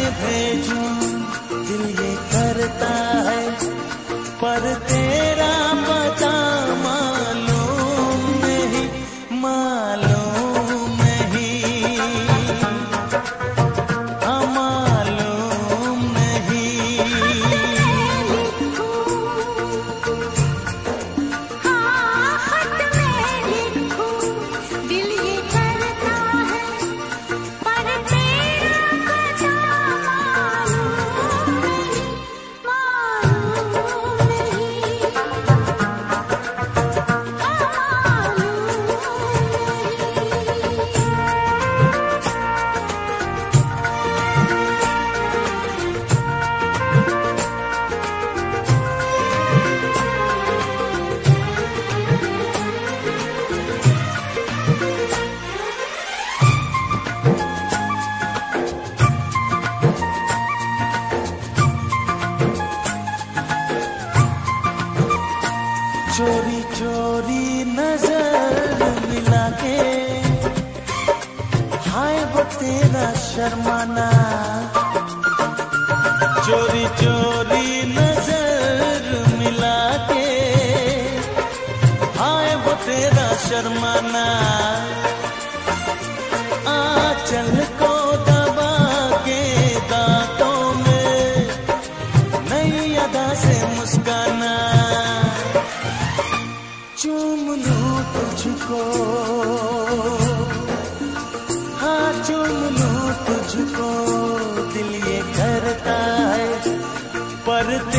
भेजूं दिल ये करता है, पर तेरा पता मालूम नहीं, मालूम नहीं, हाँ मालूम नहीं। हाँ खत में लिखूं दिल ये करता है, पर तेरा पता मालूम नहीं, मालूम नहीं, चोरी चोरी नजर मिला के, हाय वो तेरा शर्माना, चोरी चोरी नजर मिला के, हाय वो तेरा शर्माना, आंचल को दबा के दांतों में नई अदा से मुस्काना, चूम लूं तुझको, हाँ चूम लूं तुझको दिल ये करता है, पर